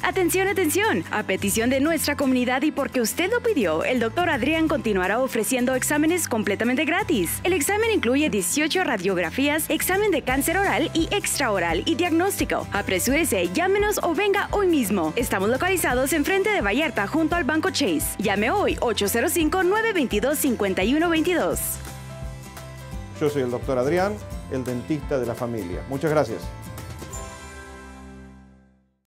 Atención, atención. A petición de nuestra comunidad y porque usted lo pidió, el Dr. Adrián continuará ofreciendo exámenes completamente gratis. El examen incluye 18 radiografías, examen de cáncer oral y extraoral y diagnóstico. Apresúrese, llámenos o venga hoy mismo. Estamos localizados enfrente de Vallarta junto al Banco Chase. Llame hoy 805-922-5122. Yo soy el Dr. Adrián, el dentista de la familia. Muchas gracias.